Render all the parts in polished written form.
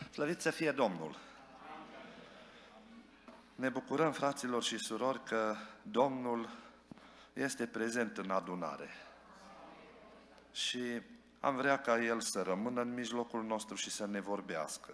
Slăvit să fie Domnul! Ne bucurăm, fraților și surori, că Domnul este prezent în adunare. Și am vrea ca El să rămână în mijlocul nostru și să ne vorbească.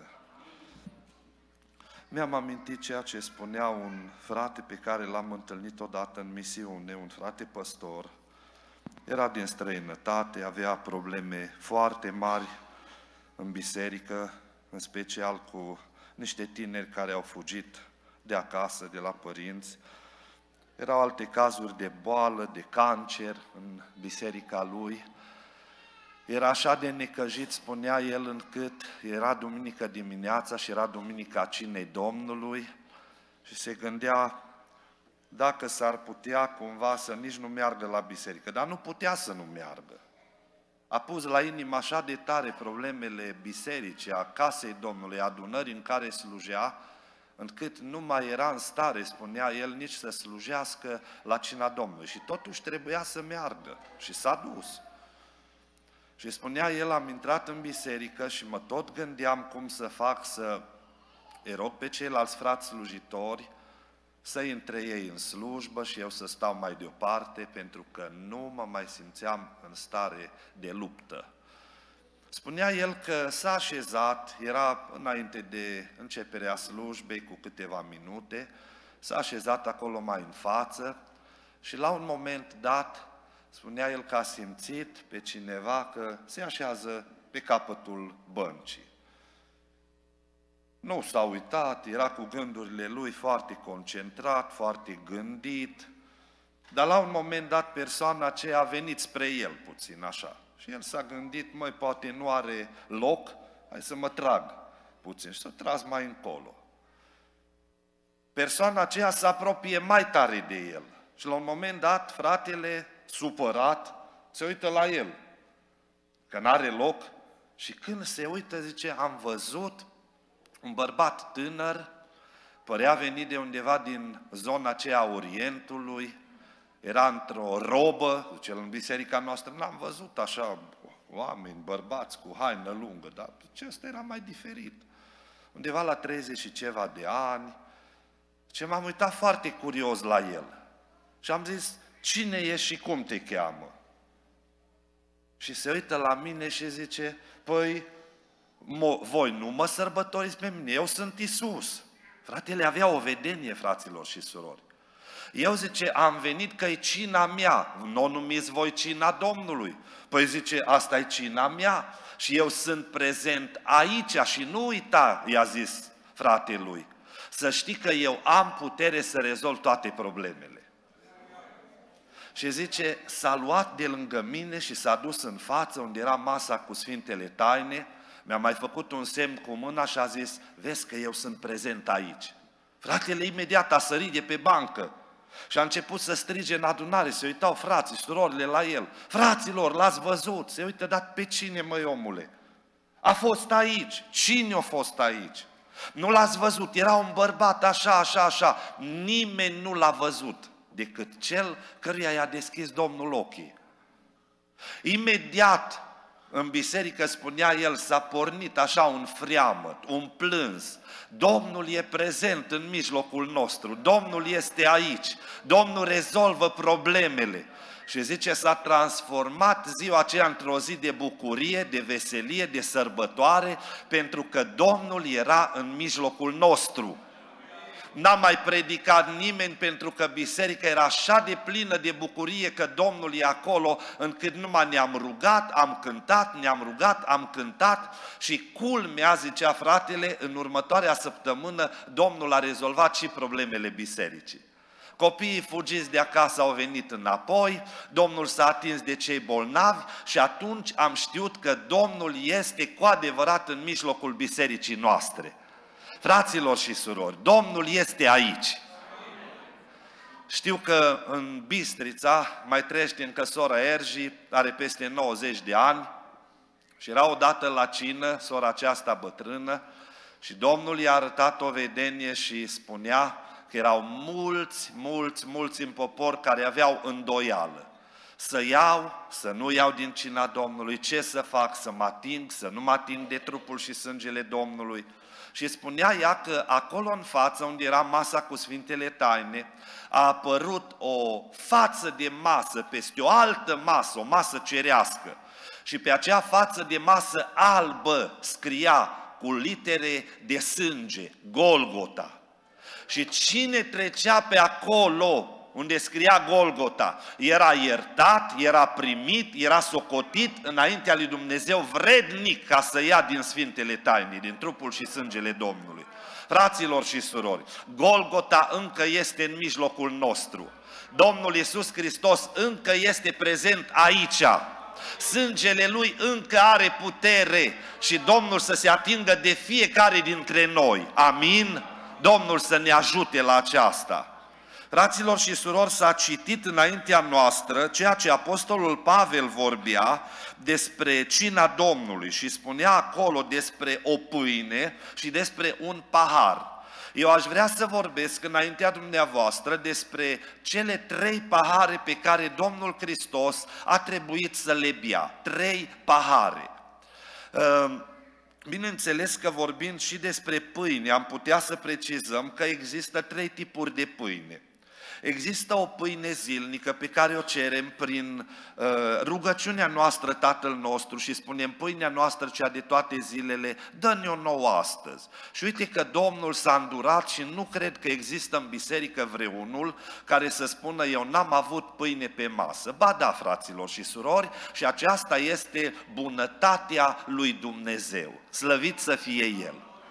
Mi-am amintit ceea ce spunea un frate pe care l-am întâlnit odată în misiune, un frate păstor. Era din străinătate, avea probleme foarte mari în biserică, în special cu niște tineri care au fugit de acasă, de la părinți. Erau alte cazuri de boală, de cancer în biserica lui. Era așa de necăjit, spunea el, încât era duminică dimineața și era duminica cinei Domnului și se gândea dacă s-ar putea cumva să nici nu meargă la biserică, dar nu putea să nu meargă. A pus la inimă așa de tare problemele bisericii, a casei Domnului, adunării în care slujea, încât nu mai era în stare, spunea el, nici să slujească la cina Domnului. Și totuși trebuia să meargă și s-a dus. Și spunea el, am intrat în biserică și mă tot gândeam cum să fac să îi rog pe ceilalți frați slujitori să intre ei în slujbă și eu să stau mai deoparte, pentru că nu mă mai simțeam în stare de luptă. Spunea el că s-a așezat, era înainte de începerea slujbei cu câteva minute, s-a așezat acolo mai în față și la un moment dat spunea el că a simțit pe cineva că se așează pe capătul băncii. Nu s-a uitat, era cu gândurile lui foarte concentrat, foarte gândit, dar la un moment dat persoana aceea a venit spre el puțin așa. Și el s-a gândit, măi, poate nu are loc, hai să mă trag puțin și s-a tras mai încolo. Persoana aceea se apropie mai tare de el și la un moment dat fratele, supărat, se uită la el, că n-are loc și când se uită zice, am văzut un bărbat tânăr, părea venit de undeva din zona aceea a Orientului, era într-o robă, zice, în biserica noastră n-am văzut așa oameni, bărbați cu haină lungă, dar acesta era mai diferit. Undeva la 30 și ceva de ani, ce m-am uitat foarte curios la el. Și am zis, cine ești și cum te cheamă? Și se uită la mine și zice, păi, voi nu mă sărbătoriți pe mine, eu sunt Iisus. Fratele avea o vedenie, fraților și surori. Eu, zice, am venit că e cina mea, nu o numiți voi cina Domnului. Păi zice, asta e cina mea și eu sunt prezent aici și nu uita, i-a zis fratelui, să știi că eu am putere să rezolv toate problemele. Și zice, s-a luat de lângă mine și s-a dus în față unde era masa cu Sfintele Taine, mi-a mai făcut un semn cu mâna și a zis, vezi că eu sunt prezent aici. Fratele imediat a sărit de pe bancă și a început să strige în adunare, se uitau frații, surorile la el. Fraților, l-ați văzut? Se uită, dar pe cine, măi, omule? A fost aici. Cine a fost aici? Nu l-ați văzut, era un bărbat așa, așa, așa. Nimeni nu l-a văzut decât cel căruia i-a deschis Domnul ochii. Imediat în biserică, spunea el, s-a pornit așa un freamăt, un plâns. Domnul e prezent în mijlocul nostru, Domnul este aici, Domnul rezolvă problemele. Și zice, s-a transformat ziua aceea într-o zi de bucurie, de veselie, de sărbătoare, pentru că Domnul era în mijlocul nostru. N-a mai predicat nimeni pentru că biserica era așa de plină de bucurie că Domnul e acolo, încât numai ne-am rugat, am cântat, ne-am rugat, am cântat și culmea, zicea fratele, în următoarea săptămână Domnul a rezolvat și problemele bisericii. Copiii fugiți de acasă au venit înapoi, Domnul s-a atins de cei bolnavi și atunci am știut că Domnul este cu adevărat în mijlocul bisericii noastre. Fraților și surori, Domnul este aici. Știu că în Bistrița mai trăiește încă sora Erji, are peste 90 de ani și era odată la cină, sora aceasta bătrână, și Domnul i-a arătat o vedenie și spunea că erau mulți în popor care aveau îndoială. Să iau, să nu iau din cina Domnului, ce să fac, să mă ating, să nu mă ating de trupul și sângele Domnului. Și spunea ea că acolo în față, unde era masa cu Sfintele Taine, a apărut o față de masă peste o altă masă, o masă cerească. Și pe acea față de masă albă scria cu litere de sânge, Golgota. Și cine trecea pe acolo unde scria Golgota, era iertat, era primit, era socotit înaintea lui Dumnezeu vrednic ca să ia din Sfintele Taine, din trupul și sângele Domnului. Fraților și surori, Golgota încă este în mijlocul nostru. Domnul Iisus Hristos încă este prezent aici. Sângele Lui încă are putere și Domnul să se atingă de fiecare dintre noi. Amin? Domnul să ne ajute la aceasta. Fraților și surori, s-a citit înaintea noastră ceea ce Apostolul Pavel vorbea despre cina Domnului și spunea acolo despre o pâine și despre un pahar. Eu aș vrea să vorbesc înaintea dumneavoastră despre cele 3 pahare pe care Domnul Hristos a trebuit să le bea. 3 pahare. Bineînțeles că vorbind și despre pâine, am putea să precizăm că există 3 tipuri de pâine. Există o pâine zilnică pe care o cerem prin rugăciunea noastră Tatăl nostru și spunem: pâinea noastră cea de toate zilele, dă-ne-o nouă astăzi. Și uite că Domnul s-a îndurat și nu cred că există în biserică vreunul care să spună: eu n-am avut pâine pe masă. Ba da, fraților și surori, și aceasta este bunătatea lui Dumnezeu. Slăvit să fie El.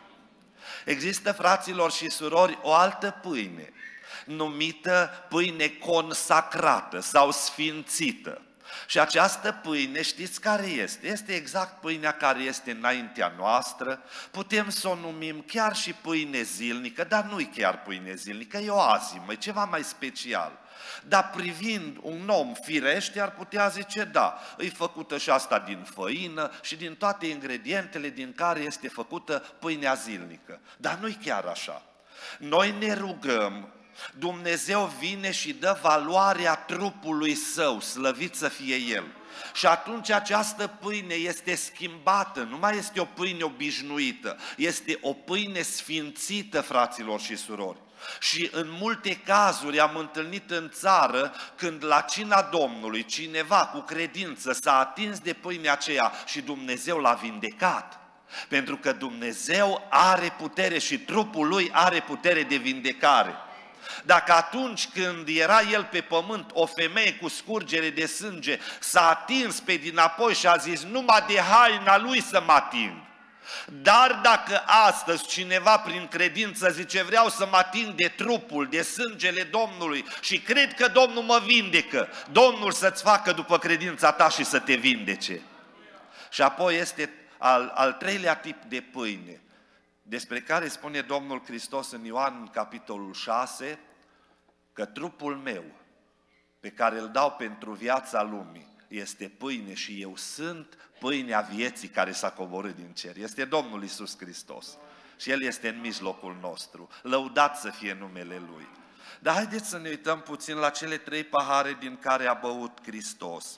Există, fraților și surori, o altă pâine numită pâine consacrată sau sfințită. Și această pâine, știți care este? Este exact pâinea care este înaintea noastră. Putem să o numim chiar și pâine zilnică, dar nu-i chiar pâine zilnică, e o azimă, e ceva mai special. Dar privind un om firește, ar putea zice: da, e făcută și asta din făină și din toate ingredientele din care este făcută pâinea zilnică. Dar nu-i chiar așa. Noi ne rugăm, Dumnezeu vine și dă valoarea trupului Său, slăvit să fie El. Și atunci această pâine este schimbată, nu mai este o pâine obișnuită, este o pâine sfințită, fraților și surori. Și în multe cazuri am întâlnit în țară când la cina Domnului cineva cu credință s-a atins de pâinea aceea și Dumnezeu l-a vindecat. Pentru că Dumnezeu are putere și trupul Lui are putere de vindecare. Dacă atunci când era El pe pământ, o femeie cu scurgere de sânge s-a atins pe dinapoi și a zis: numai de haina Lui să mă ating. Dar dacă astăzi cineva prin credință zice: vreau să mă ating de trupul, de sângele Domnului și cred că Domnul mă vindecă, Domnul să-ți facă după credința ta și să te vindece. Și apoi este al 3-lea tip de pâine, despre care spune Domnul Hristos în Ioan, în capitolul 6, că trupul meu, pe care îl dau pentru viața lumii, este pâine și eu sunt pâinea vieții care s-a coborât din cer. Este Domnul Iisus Hristos și El este în mijlocul nostru. Lăudat să fie numele Lui. Dar haideți să ne uităm puțin la cele 3 pahare din care a băut Hristos.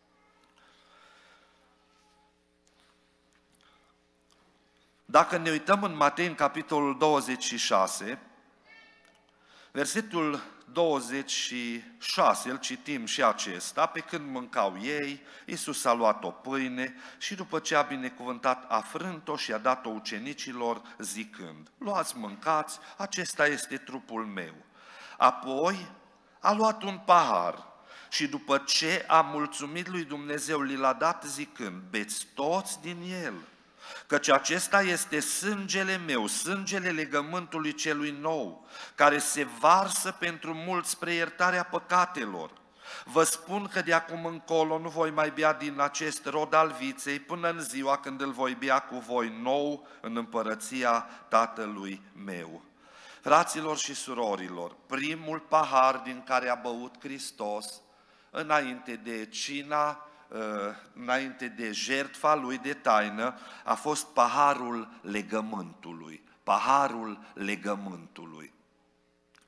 Dacă ne uităm în Matei, în capitolul 26, versetul 26, îl citim și acesta: pe când mâncau ei, Iisus a luat o pâine și după ce a binecuvântat, a frânt-o și a dat-o ucenicilor zicând: luați, mâncați, acesta este trupul meu. Apoi a luat un pahar și după ce a mulțumit lui Dumnezeu, li l-a dat zicând: beți toți din el, căci acesta este sângele meu, sângele legământului celui nou, care se varsă pentru mulți spre iertarea păcatelor. Vă spun că de acum încolo nu voi mai bea din acest rod al viței până în ziua când îl voi bea cu voi nou în împărăția Tatălui meu. Fraților și surorilor, primul pahar din care a băut Hristos înainte de cina, înainte de jertfa Lui de taină, a fost paharul legământului. Paharul legământului.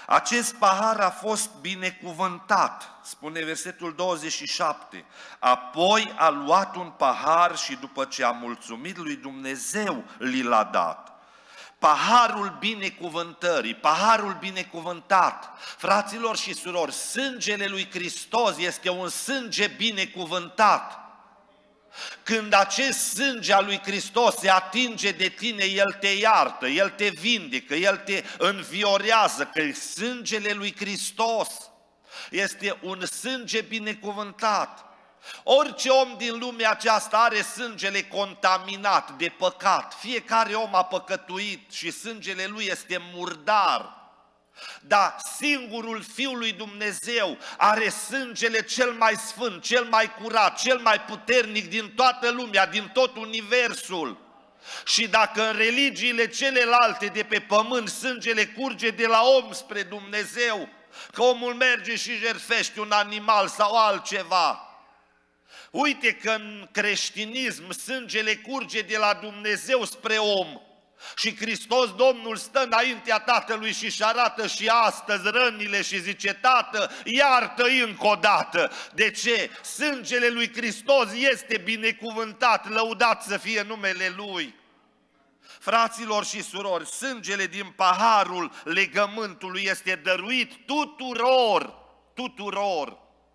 Acest pahar a fost binecuvântat, spune versetul 27. Apoi a luat un pahar și după ce a mulțumit lui Dumnezeu, li l-a dat. Paharul binecuvântării, paharul binecuvântat. Fraților și surori, sângele lui Hristos este un sânge binecuvântat. Când acest sânge al lui Hristos se atinge de tine, El te iartă, El te vindecă, El te înviorează, că sângele lui Hristos este un sânge binecuvântat. Orice om din lumea aceasta are sângele contaminat de păcat. Fiecare om a păcătuit și sângele lui este murdar. Dar singurul Fiul lui Dumnezeu are sângele cel mai sfânt, cel mai curat, cel mai puternic din toată lumea, din tot universul. Și dacă în religiile celelalte de pe pământ sângele curge de la om spre Dumnezeu, că omul merge și jertfește un animal sau altceva, uite că în creștinism sângele curge de la Dumnezeu spre om. Și Hristos Domnul stă înaintea Tatălui și își arată și astăzi rănile și zice: Tată, iartă-i încă o dată. De ce? Sângele lui Hristos este binecuvântat, lăudat să fie numele Lui. Fraților și surori, sângele din paharul legământului este dăruit tuturor, tuturor.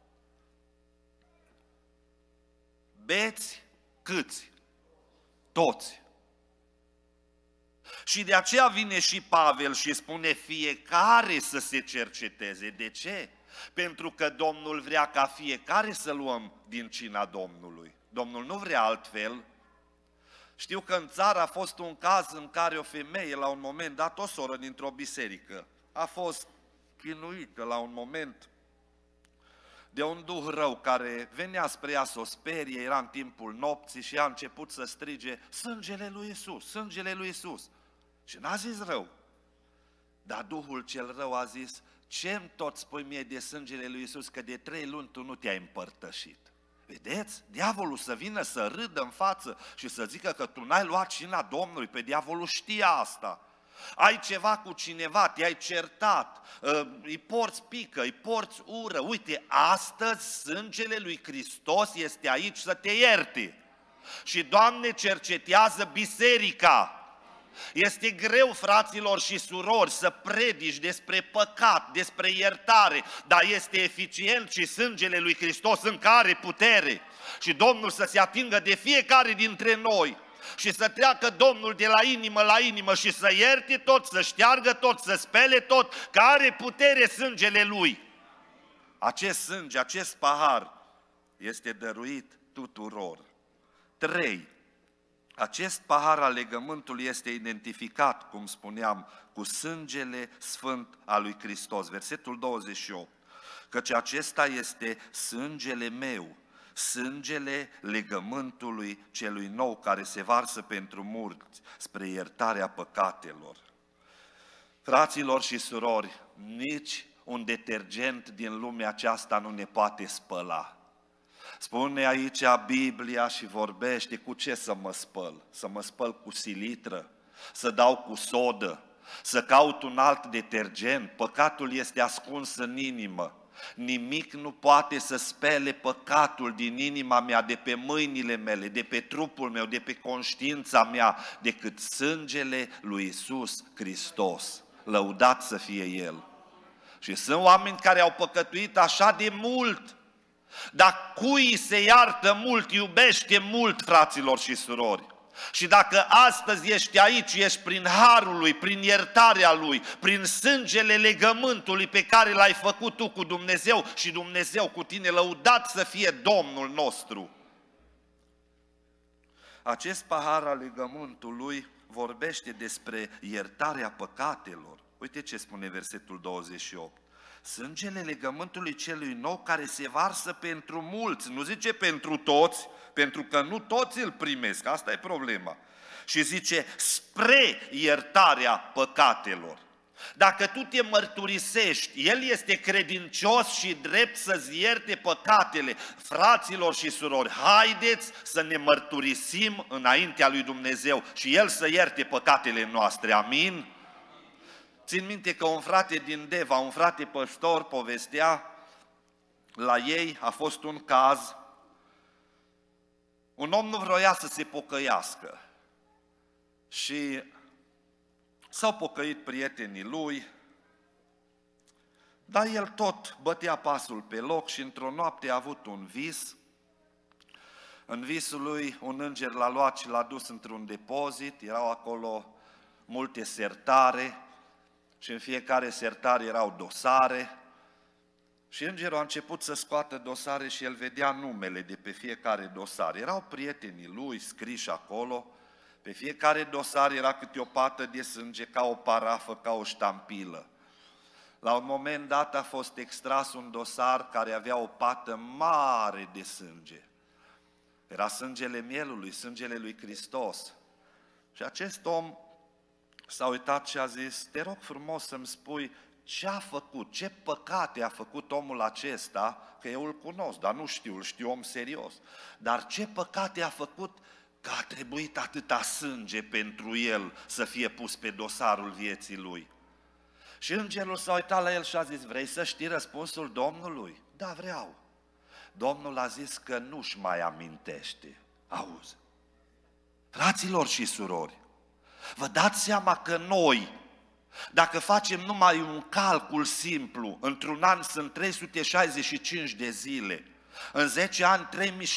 Beți câți? Toți. Și de aceea vine și Pavel și spune fiecare să se cerceteze. De ce? Pentru că Domnul vrea ca fiecare să luăm din cina Domnului. Domnul nu vrea altfel. Știu că în țară a fost un caz în care o femeie, la un moment dat, o soră dintr-o biserică, a fost chinuită la un moment de un duh rău care venea spre ea să o sperie, era în timpul nopții și a început să strige: sângele lui Iisus, sângele lui Iisus. Și n-a zis rău, dar duhul cel rău a zis: ce-mi tot spui mie de sângele lui Iisus, că de 3 luni tu nu te-ai împărtășit? Vedeți? Diavolul să vină să râdă în față și să zică că tu n-ai luat cina Domnului, pe diavolul știa asta. Ai ceva cu cineva, te-ai certat, îi porți pică, îi porți ură. Uite, astăzi sângele lui Hristos este aici să te ierte. Și, Doamne, cercetează biserica. Este greu, fraților și surori, să predici despre păcat, despre iertare, dar este eficient și sângele lui Hristos încă are putere. Și Domnul să se atingă de fiecare dintre noi și să treacă Domnul de la inimă la inimă și să ierte tot, să șteargă tot, să spele tot, că are putere sângele Lui. Acest sânge, acest pahar este dăruit tuturor. 3. Acest pahar al legământului este identificat, cum spuneam, cu sângele sfânt al lui Hristos. Versetul 28. Căci acesta este sângele meu, sângele legământului celui nou care se varsă pentru mulți spre iertarea păcatelor. Fraților și surori, nici un detergent din lumea aceasta nu ne poate spăla. Spune aici Biblia și vorbește: cu ce să mă spăl? Să mă spăl cu silitră? Să dau cu sodă? Să caut un alt detergent? Păcatul este ascuns în inimă. Nimic nu poate să spele păcatul din inima mea, de pe mâinile mele, de pe trupul meu, de pe conștiința mea, decât sângele lui Iisus Hristos. Lăudat să fie El. Și sunt oameni care au păcătuit așa de mult, dar cui se iartă mult, iubește mult, fraților și surori. Și dacă astăzi ești aici, ești prin harul Lui, prin iertarea Lui, prin sângele legământului pe care l-ai făcut tu cu Dumnezeu și Dumnezeu cu tine, lăudat să fie Domnul nostru. Acest pahar al legământului vorbește despre iertarea păcatelor. Uite ce spune versetul 28. Sângele legământului celui nou care se varsă pentru mulți, nu zice pentru toți, pentru că nu toți îl primesc, asta e problema. Și zice spre iertarea păcatelor. Dacă tu te mărturisești, El este credincios și drept să-ți ierte păcatele. Fraților și surori, haideți să ne mărturisim înaintea lui Dumnezeu și El să ierte păcatele noastre, amin? țin minte că un frate din Deva, un frate păstor, povestea, la ei a fost un caz, un om nu vroia să se pocăiască și s-au pocăit prietenii lui, dar el tot bătea pasul pe loc și într-o noapte a avut un vis. În visul lui un înger l-a luat și l-a dus într-un depozit, erau acolo multe sertare și în fiecare sertare erau dosare și îngerul a început să scoată dosare și el vedea numele de pe fiecare dosar. Erau prietenii lui scriși acolo, pe fiecare dosar era câte o pată de sânge, ca o parafă, ca o ștampilă. La un moment dat a fost extras un dosar care avea o pată mare de sânge. Era sângele mielului, sângele lui Hristos. Și acest om s-a uitat și a zis, te rog frumos să-mi spui ce a făcut, ce păcate a făcut omul acesta, că eu îl cunosc, dar nu știu, îl știu om serios. Dar ce păcate a făcut că a trebuit atâta sânge pentru el să fie pus pe dosarul vieții lui? Și îngerul s-a uitat la el și a zis, vrei să știi răspunsul Domnului? Da, vreau. Domnul a zis că nu-și mai amintește. Auzi, fraților și surori, vă dați seama că noi, dacă facem numai un calcul simplu, într-un an sunt 365 de zile, în 10 ani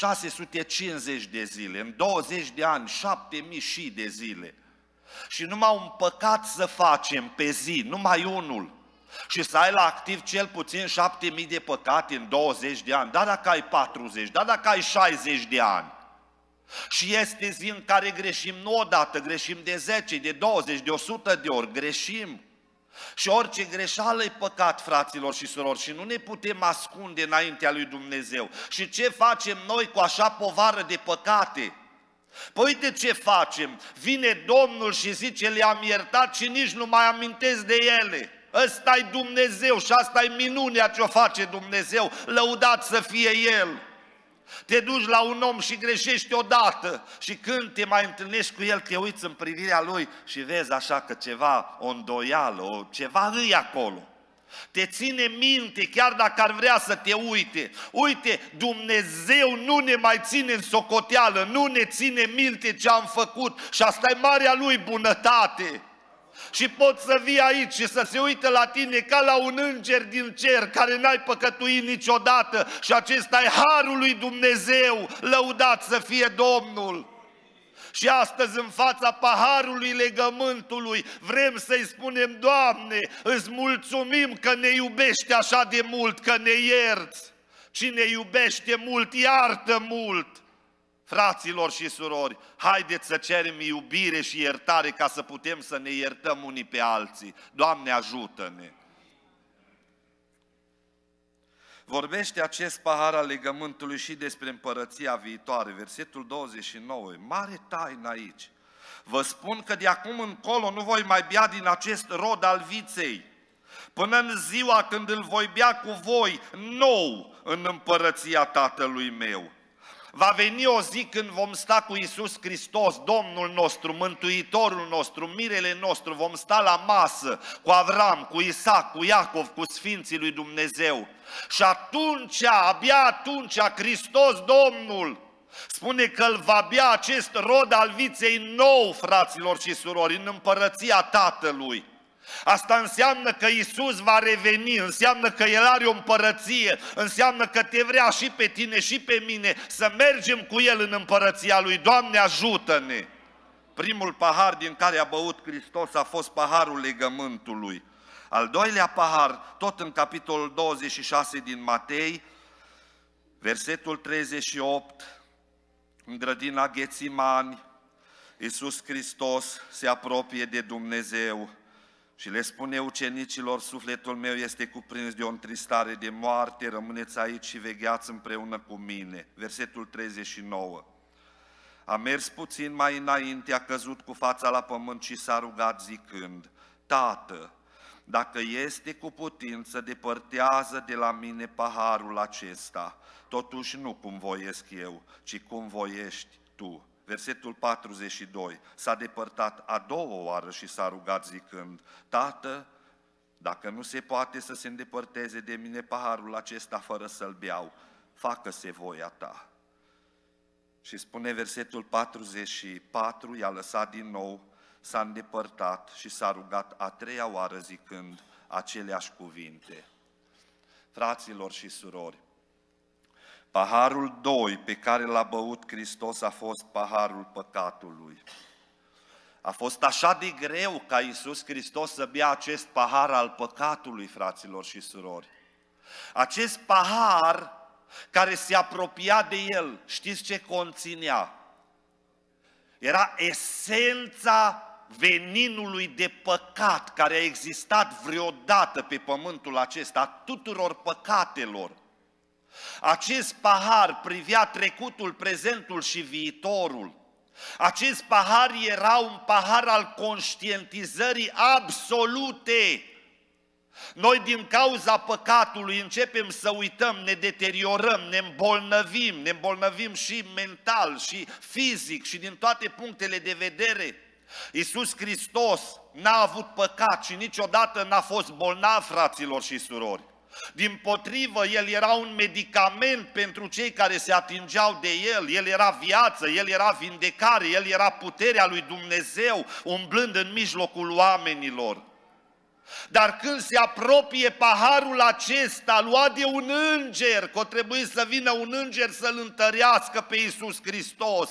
3650 de zile, în 20 de ani 7000 și de zile, și numai un păcat să facem pe zi, numai unul, și să ai la activ cel puțin 7000 de păcate în 20 de ani, dar dacă ai 40, dar dacă ai 60 de ani, și este zi în care greșim nu odată, greșim de 10, de 20, de 100 de ori, greșim. Și orice greșeală e păcat, fraților și surori, și nu ne putem ascunde înaintea lui Dumnezeu. Și ce facem noi cu așa povară de păcate? Păi uite ce facem, vine Domnul și zice, le-am iertat și nici nu mai amintesc de ele. Ăsta-i Dumnezeu și asta-i minunea ce o face Dumnezeu, lăudat să fie El. Te duci la un om și greșești odată și când te mai întâlnești cu el, te uiți în privirea lui și vezi așa că ceva, o îndoială, ceva îi acolo. Te ține minte chiar dacă ar vrea să te uite. Uite, Dumnezeu nu ne mai ține în socoteală, nu ne ține minte ce am făcut și asta e marea Lui bunătate. Și poți să vii aici și să se uite la tine ca la un înger din cer care n-ai păcătuit niciodată și acesta e harul lui Dumnezeu, lăudat să fie Domnul. Și astăzi în fața paharului legământului vrem să-i spunem, Doamne, îți mulțumim că ne iubești așa de mult, că ne ierți. Cine iubește mult, iartă mult. Fraților și surori, haideți să cerem iubire și iertare ca să putem să ne iertăm unii pe alții. Doamne, ajută-ne! Vorbește acest pahar al legământului și despre împărăția viitoare. Versetul 29, mare taină aici. Vă spun că de acum încolo nu voi mai bea din acest rod al viței, până în ziua când îl voi bea cu voi nou în împărăția Tatălui meu. Va veni o zi când vom sta cu Iisus Hristos, Domnul nostru, Mântuitorul nostru, mirele nostru, vom sta la masă cu Avram, cu Isaac, cu Iacov, cu Sfinții lui Dumnezeu. Și atunci, abia atunci, Hristos Domnul spune că îl va bea acest rod al viței nou, fraților și surori, în împărăția Tatălui. Asta înseamnă că Iisus va reveni, înseamnă că El are o împărăție, înseamnă că te vrea și pe tine și pe mine să mergem cu El în împărăția Lui. Doamne, ajută-ne! Primul pahar din care a băut Hristos a fost paharul legământului. Al doilea pahar, tot în capitolul 26 din Matei, versetul 38, în grădina Ghețimani, Iisus Hristos se apropie de Dumnezeu și le spune ucenicilor, sufletul meu este cuprins de o întristare de moarte, rămâneți aici și vegheați împreună cu mine. Versetul 39. A mers puțin mai înainte, a căzut cu fața la pământ și s-a rugat zicând, Tată, dacă este cu putință, depărtează de la mine paharul acesta, totuși nu cum voiesc eu, ci cum voiești Tu. Versetul 42, s-a depărtat a doua oară și s-a rugat zicând, Tată, Dacă nu se poate să se îndepărteze de mine paharul acesta fără să-l beau, facă-se voia ta. Și spune versetul 44, i-a lăsat din nou, s-a îndepărtat și s-a rugat a treia oară zicând aceleași cuvinte. Fraților și surori, paharul 2 pe care l-a băut Hristos a fost paharul păcatului. A fost așa de greu ca Iisus Hristos să bea acest pahar al păcatului, fraților și surori. Acest pahar care se apropia de el, știți ce conținea? Era esența veninului de păcat care a existat vreodată pe pământul acesta, a tuturor păcatelor. Acest pahar privea trecutul, prezentul și viitorul. Acest pahar era un pahar al conștientizării absolute. Noi din cauza păcatului începem să uităm, ne deteriorăm, ne îmbolnăvim și mental și fizic și din toate punctele de vedere. Iisus Hristos n-a avut păcat și niciodată n-a fost bolnav, fraților și surori. Dimpotrivă, El era un medicament pentru cei care se atingeau de El, El era viață, El era vindecare, El era puterea lui Dumnezeu umblând în mijlocul oamenilor. Dar când se apropie paharul acesta, luat de un înger, că o trebuie să vină un înger să-L întărească pe Iisus Hristos,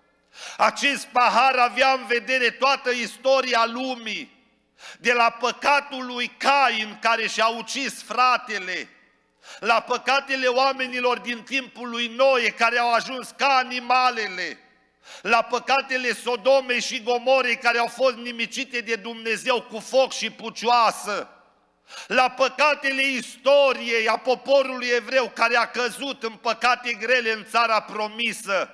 acest pahar avea în vedere toată istoria lumii, de la păcatul lui Cain care și-a ucis fratele, la păcatele oamenilor din timpul lui Noe care au ajuns ca animalele, la păcatele Sodomei și Gomorei care au fost nimicite de Dumnezeu cu foc și pucioasă, la păcatele istoriei a poporului evreu care a căzut în păcate grele în țara promisă,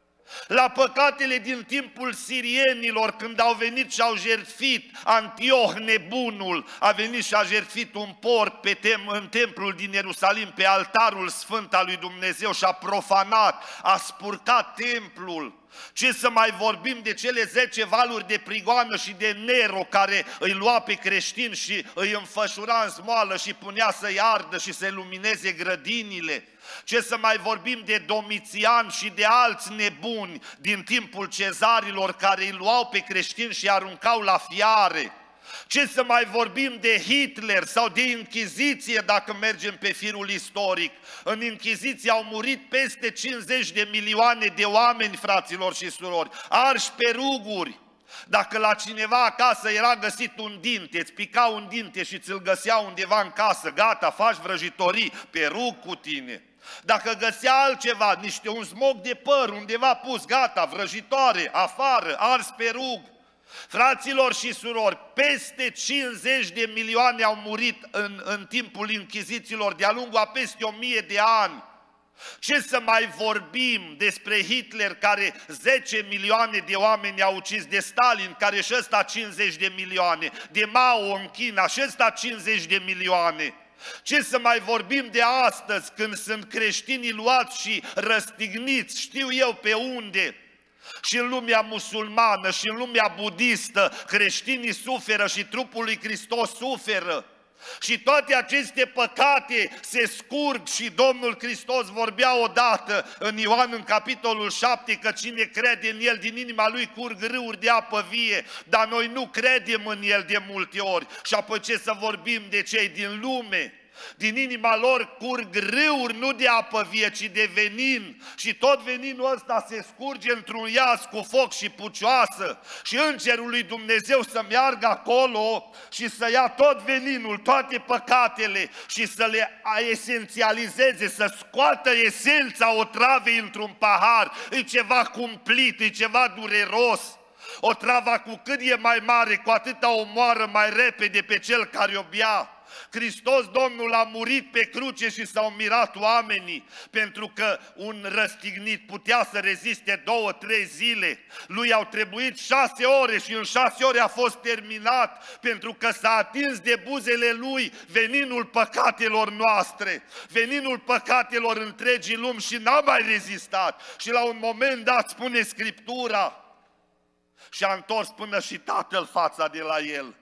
la păcatele din timpul sirienilor când au venit și au jertfit, Antioh nebunul a venit și a jertfit un porc în templul din Ierusalim, pe altarul sfânt al lui Dumnezeu și a profanat, a spurcat templul. Ce să mai vorbim de cele 10 valuri de prigoană și de Nero care îi lua pe creștini și îi înfășura în smoală și punea să-i ardă și să lumineze grădinile. Ce să mai vorbim de Domitian și de alți nebuni din timpul cezarilor care îi luau pe creștini și îi aruncau la fiare. Ce să mai vorbim de Hitler sau de Inchiziție dacă mergem pe firul istoric. În Inchiziție au murit peste 50 de milioane de oameni, fraților și surori, arși pe ruguri. Dacă la cineva acasă era găsit un dinte, îți pica un dinte și ți-l găsea undeva în casă, gata, faci vrăjitorii, pe rug cu tine. Dacă găsea altceva, un smog de păr undeva pus, gata, vrăjitoare, afară, ars pe rug. Fraților și surori, peste 50 de milioane au murit în timpul închizițiilor, de-a lungul a peste 1000 de ani. Ce să mai vorbim despre Hitler, care 10 milioane de oameni au ucis, de Stalin, care și ăsta 50 de milioane, de Mao în China, și ăsta 50 de milioane. Ce să mai vorbim de astăzi, când sunt creștinii luați și răstigniți, știu eu pe unde. Și în lumea musulmană și în lumea budistă creștinii suferă și trupul lui Hristos suferă. Și toate aceste păcate se scurg și Domnul Hristos vorbea odată în Ioan în capitolul 7 că cine crede în El din inima lui curg râuri de apă vie, dar noi nu credem în El de multe ori. Și apoi ce să vorbim de cei din lume? Din inima lor curg râuri nu de apă vie, ci de venin. Și tot veninul ăsta se scurge într-un iaz cu foc și pucioasă. Și îngerul lui Dumnezeu să meargă acolo și să ia tot veninul, toate păcatele și să le esențializeze, să scoată esența otravei într-un pahar. E ceva cumplit, e ceva dureros. Otrava cu cât e mai mare, cu atât o omoară mai repede pe cel care o bea. Hristos Domnul a murit pe cruce și s-au mirat oamenii, pentru că un răstignit putea să reziste 2-3 zile. Lui au trebuit 6 ore și în 6 ore a fost terminat, pentru că s-a atins de buzele lui veninul păcatelor noastre, veninul păcatelor întregii lumi și n-a mai rezistat. Și la un moment dat spune Scriptura, și-a întors până și Tatăl fața de la el.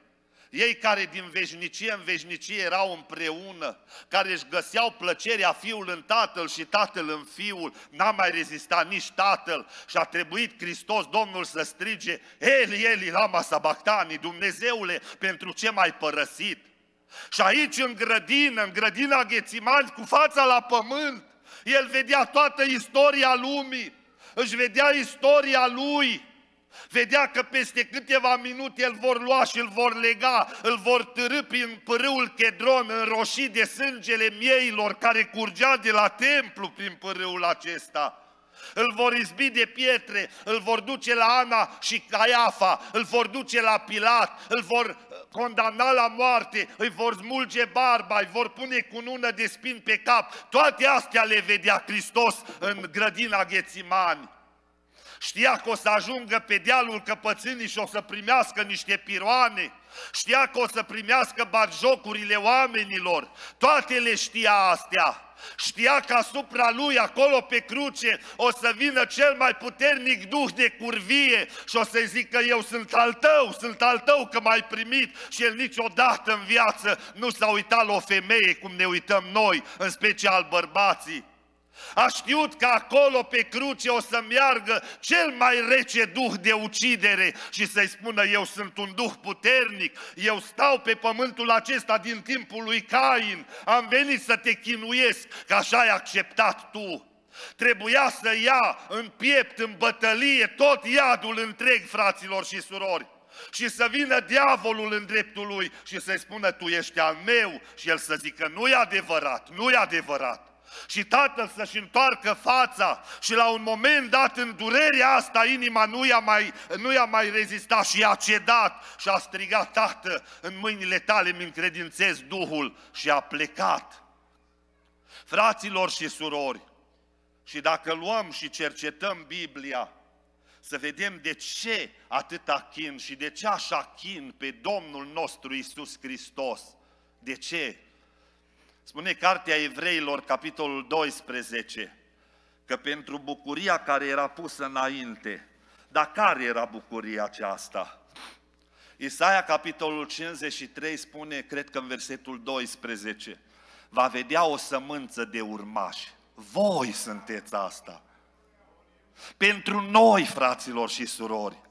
Ei care din veșnicie în veșnicie erau împreună, care își găseau plăcerea Fiul în Tatăl și Tatăl în Fiul, n-a mai rezistat nici Tatăl și a trebuit Hristos, Domnul, să strige: Eli, Eli, lama sabactani, Dumnezeule, pentru ce m-ai părăsit? Și aici în grădina Ghețimani, cu fața la pământ, el vedea toată istoria lumii, își vedea istoria lui. Vedea că peste câteva minute îl vor lua și îl vor lega, îl vor târî prin pârâul Chedron, înroșit de sângele mieilor care curgea de la templu prin pârâul acesta. Îl vor izbi de pietre, îl vor duce la Ana și Caiafa, îl vor duce la Pilat, îl vor condamna la moarte, îi vor smulge barba, îi vor pune cunună de spini pe cap. Toate astea le vedea Hristos în grădina Ghețimani. Știa că o să ajungă pe dealul căpățânii și o să primească niște piroane. Știa că o să primească batjocurile oamenilor. Toate le știa astea. Știa că asupra lui, acolo pe cruce, o să vină cel mai puternic duh de curvie și o să zică: eu sunt al tău că m-ai primit. Și el niciodată în viață nu s-a uitat la o femeie cum ne uităm noi, în special bărbații. A știut că acolo pe cruce o să meargă cel mai rece duh de ucidere și să-i spună: eu sunt un duh puternic, eu stau pe pământul acesta din timpul lui Cain, am venit să te chinuiesc, că așa ai acceptat tu. Trebuia să ia în piept, în bătălie, tot iadul întreg, fraților și surori. Și să vină diavolul în dreptul lui și să-i spună: tu ești al meu, și el să zică: nu e adevărat, nu e adevărat. Și tatăl să-și întoarcă fața și la un moment dat, în durerea asta, inima nu i-a mai rezistat și a cedat și a strigat: Tată, în mâinile tale mi încredințez Duhul, și a plecat. Fraților și surori, și dacă luăm și cercetăm Biblia, să vedem de ce atâta chin și de ce așa chin pe Domnul nostru Iisus Hristos. De ce? Spune Cartea Evreilor, capitolul 12, că pentru bucuria care era pusă înainte. Dar care era bucuria aceasta? Isaia, capitolul 53, spune, cred că în versetul 12, va vedea o sămânță de urmași. Voi sunteți asta. Pentru noi, fraților și surori.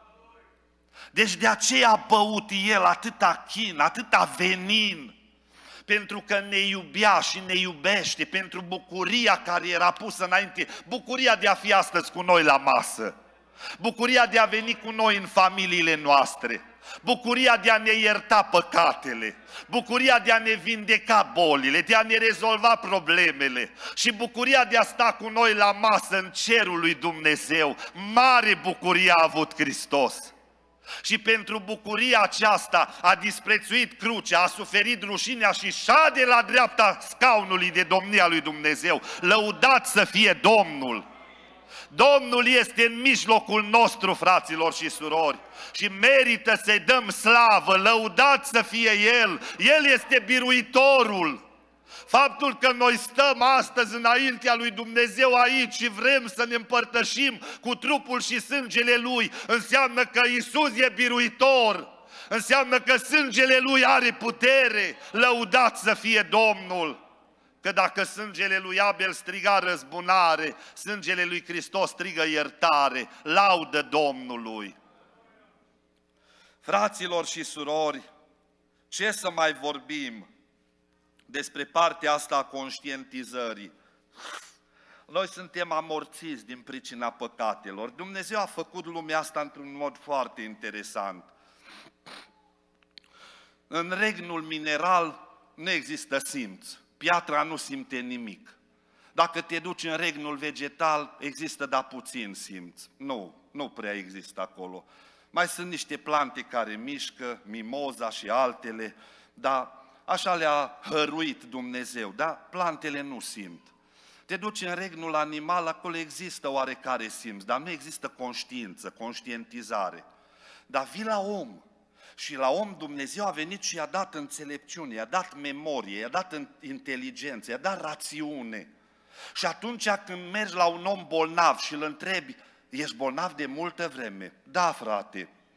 Deci de aceea a băut el atâta chin, atâta venin, pentru că ne iubea și ne iubește, pentru bucuria care era pusă înainte, bucuria de a fi astăzi cu noi la masă, bucuria de a veni cu noi în familiile noastre, bucuria de a ne ierta păcatele, bucuria de a ne vindeca bolile, de a ne rezolva problemele și bucuria de a sta cu noi la masă în cerul lui Dumnezeu. Mare bucurie a avut Hristos. Și pentru bucuria aceasta a disprețuit crucea, a suferit rușinea și șade la dreapta scaunului de domnia lui Dumnezeu. Lăudat să fie Domnul! Domnul este în mijlocul nostru, fraților și surori, și merită să-i dăm slavă, lăudat să fie El! El este biruitorul! Faptul că noi stăm astăzi înaintea lui Dumnezeu aici și vrem să ne împărtășim cu trupul și sângele Lui, înseamnă că Iisus e biruitor, înseamnă că sângele Lui are putere, lăudat să fie Domnul! Că dacă sângele lui Abel striga răzbunare, sângele lui Hristos strigă iertare, laudă Domnului! Fraților și surori, ce să mai vorbim despre partea asta a conștientizării? Noi suntem amorțiți din pricina păcatelor. Dumnezeu a făcut lumea asta într-un mod foarte interesant. În regnul mineral nu există simț. Piatra nu simte nimic. Dacă te duci în regnul vegetal, există, dar puțin simț. Nu prea există acolo. Mai sunt niște plante care mișcă, mimoza și altele, dar așa le-a hăruit Dumnezeu, dar plantele nu simt. Te duci în regnul animal, acolo există oarecare simț, dar nu există conștiință, conștientizare. Dar vii la om. Și la om Dumnezeu a venit și i-a dat înțelepciune, i-a dat memorie, i-a dat inteligență, i-a dat rațiune. Și atunci când mergi la un om bolnav și îl întrebi: ești bolnav de multă vreme? Da, frate.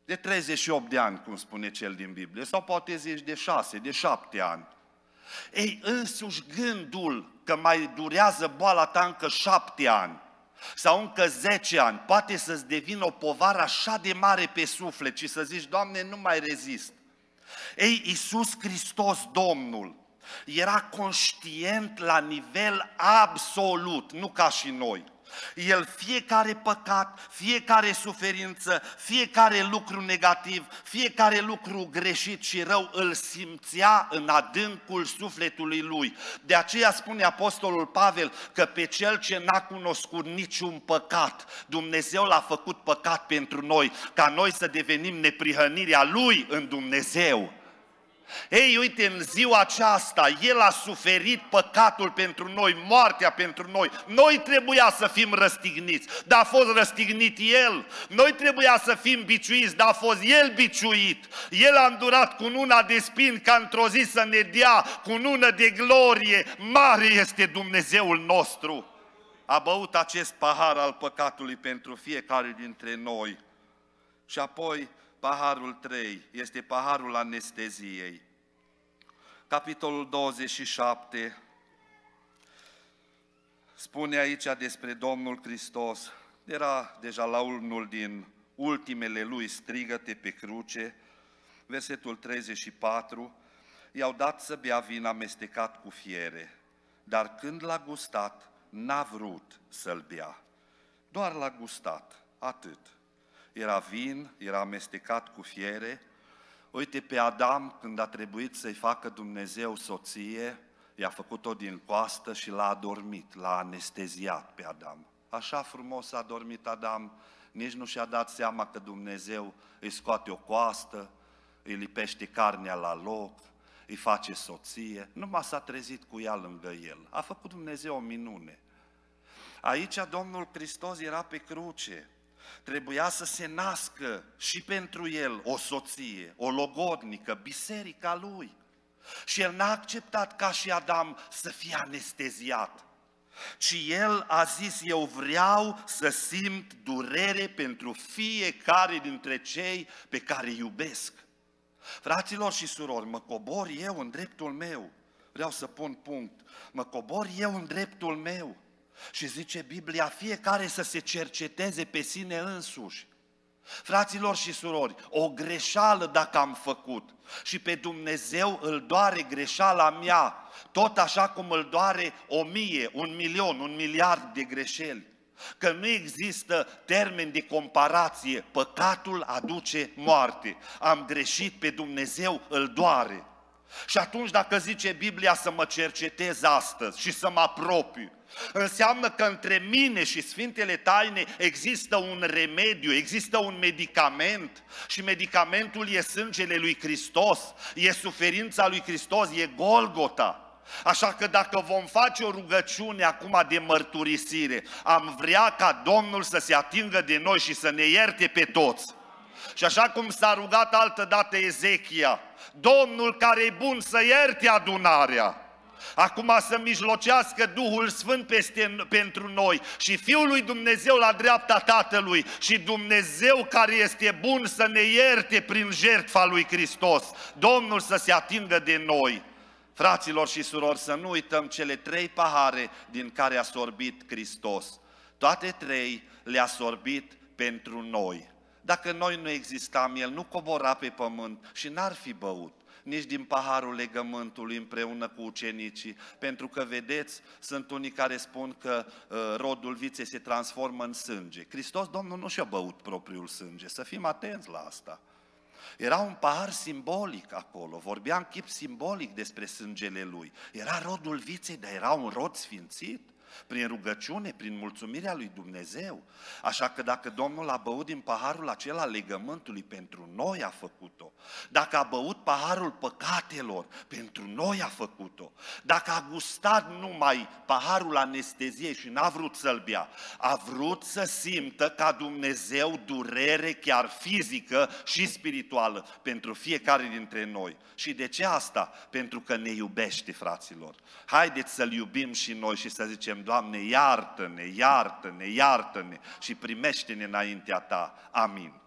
de 38 de ani, cum spune cel din Biblie, sau poate zici de 6, de 7 ani. Ei, însuși gândul că mai durează boala ta încă 7 ani sau încă 10 ani, poate să-ți devină o povară așa de mare pe suflet și să zici, Doamne, nu mai rezist. Ei, Iisus Hristos, Domnul, era conștient la nivel absolut, nu ca și noi. El fiecare păcat, fiecare suferință, fiecare lucru negativ, fiecare lucru greșit și rău îl simțea în adâncul sufletului lui. De aceea spune Apostolul Pavel că pe cel ce n-a cunoscut niciun păcat, Dumnezeu l-a făcut păcat pentru noi, ca noi să devenim neprihănirea lui în Dumnezeu. Ei, uite, în ziua aceasta, El a suferit păcatul pentru noi, moartea pentru noi. Noi trebuia să fim răstigniți, dar a fost răstignit El. Noi trebuia să fim biciuiți, dar a fost El biciuit. El a îndurat cununa de spini ca într-o zi să ne dea cunună de glorie. Mare este Dumnezeul nostru. A băut acest pahar al păcatului pentru fiecare dintre noi. Și apoi paharul 3 este paharul anesteziei. Capitolul 27 spune aici despre Domnul Hristos. Era deja la unul din ultimele lui strigăte pe cruce, versetul 34, i-au dat să bea vin amestecat cu fiere, dar când l-a gustat, n-a vrut să-l bea. Doar l-a gustat, atât. Era vin, era amestecat cu fiere. Uite, pe Adam, când a trebuit să-i facă Dumnezeu soție, i-a făcut-o din coastă și l-a adormit, l-a anesteziat pe Adam. Așa frumos a dormit Adam, nici nu și-a dat seama că Dumnezeu îi scoate o coastă, îi lipește carnea la loc, îi face soție, numai s-a trezit cu ea lângă el. A făcut Dumnezeu o minune. Aici Domnul Hristos era pe cruce. Trebuia să se nască și pentru el o soție, o logodnică, biserica lui. Și el n-a acceptat ca și Adam să fie anesteziat, ci el a zis, eu vreau să simt durere pentru fiecare dintre cei pe care îi iubesc. Fraților și surori, mă cobor eu în dreptul meu, vreau să pun punct, mă cobor eu în dreptul meu. Și zice Biblia, fiecare să se cerceteze pe sine însuși. Fraților și surori, o greșeală dacă am făcut și pe Dumnezeu îl doare greșeala mea, tot așa cum îl doare 1000, 1.000.000, 1 miliard de greșeli. Că nu există termen de comparație, păcatul aduce moarte. Am greșit, pe Dumnezeu îl doare. Și atunci dacă zice Biblia să mă cercetez astăzi și să mă apropiu, înseamnă că între mine și Sfintele Taine există un remediu, există un medicament și medicamentul e sângele lui Hristos, e suferința lui Hristos, e Golgota. Așa că dacă vom face o rugăciune acum de mărturisire, am vrea ca Domnul să se atingă de noi și să ne ierte pe toți. Și așa cum s-a rugat altădată Ezechia, Domnul care e bun să ierte adunarea, acum să mijlocească Duhul Sfânt pentru noi și Fiul lui Dumnezeu la dreapta Tatălui și Dumnezeu care este bun să ne ierte prin jertfa lui Hristos. Domnul să se atingă de noi. Fraților și surori, să nu uităm cele 3 pahare din care a sorbit Hristos. Toate 3 le-a sorbit pentru noi. Dacă noi nu existam, El nu cobora pe pământ și n-ar fi băut nici din paharul legământului împreună cu ucenicii, pentru că, vedeți, sunt unii care spun că rodul viței se transformă în sânge. Hristos, Domnul, nu și-a băut propriul sânge, să fim atenți la asta. Era un pahar simbolic acolo, vorbea în chip simbolic despre sângele Lui. Era rodul viței, dar era un rod sfințit, prin rugăciune, prin mulțumirea lui Dumnezeu. Așa că dacă Domnul a băut din paharul acela legământului, pentru noi a făcut-o. Dacă a băut paharul păcatelor, pentru noi a făcut-o. Dacă a gustat numai paharul anesteziei și n-a vrut să-l bea, a vrut să simtă ca Dumnezeu durere chiar fizică și spirituală pentru fiecare dintre noi. Și de ce asta? Pentru că ne iubește, fraților. Haideți să-L iubim și noi și să zicem, Doamne, iartă-ne, iartă-ne, iartă-ne și primește-ne înaintea Ta. Amin.